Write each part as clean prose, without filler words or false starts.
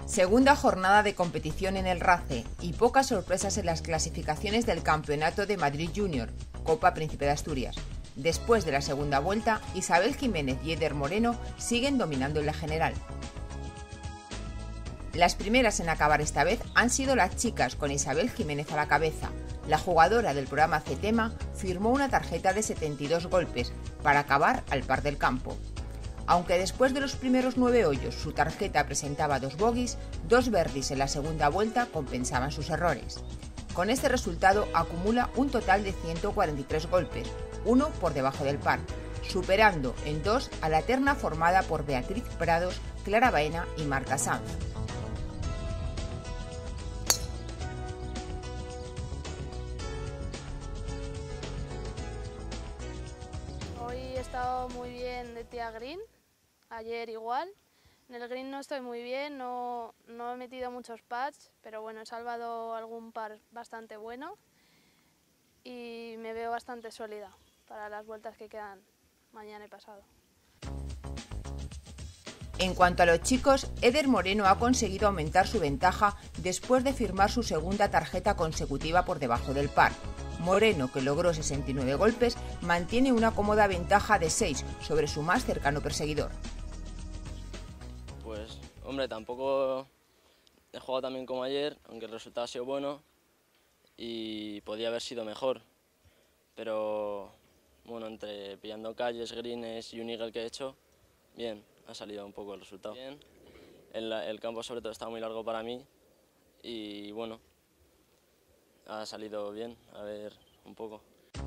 Segunda jornada de competición en el RACE y pocas sorpresas en las clasificaciones del Campeonato de Madrid Junior, Copa Príncipe de Asturias. Después de la segunda vuelta, Isabel Jiménez y Eder Moreno siguen dominando en la general. Las primeras en acabar esta vez han sido las chicas, con Isabel Jiménez a la cabeza. La jugadora del programa CETEMA firmó una tarjeta de 72 golpes para acabar al par del campo. Aunque después de los primeros 9 hoyos su tarjeta presentaba 2 bogies, 2 birdies en la segunda vuelta compensaban sus errores. Con este resultado acumula un total de 143 golpes, uno por debajo del par, superando en 2 a la terna formada por Beatriz Prados, Clara Baena y Marta Sanz. Hoy he estado muy bien de tía green, ayer igual. En el green no estoy muy bien, no he metido muchos putts, pero bueno, he salvado algún par bastante bueno y me veo bastante sólida para las vueltas que quedan mañana y pasado. En cuanto a los chicos, Eder Moreno ha conseguido aumentar su ventaja después de firmar su segunda tarjeta consecutiva por debajo del par. Moreno, que logró 69 golpes, mantiene una cómoda ventaja de 6 sobre su más cercano perseguidor. Pues, hombre, tampoco he jugado tan bien como ayer, aunque el resultado ha sido bueno y podía haber sido mejor. Pero, bueno, entre pillando calles, greens y un eagle que he hecho, bien, ha salido un poco el resultado. Bien, el campo sobre todo estaba muy largo para mí y, bueno, ha salido bien, a ver, un poco.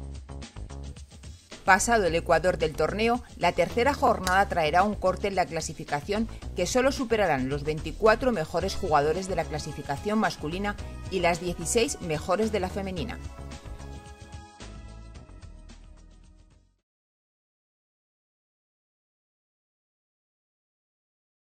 Pasado el ecuador del torneo, la tercera jornada traerá un corte en la clasificación que solo superarán los 24 mejores jugadores de la clasificación masculina y las 16 mejores de la femenina.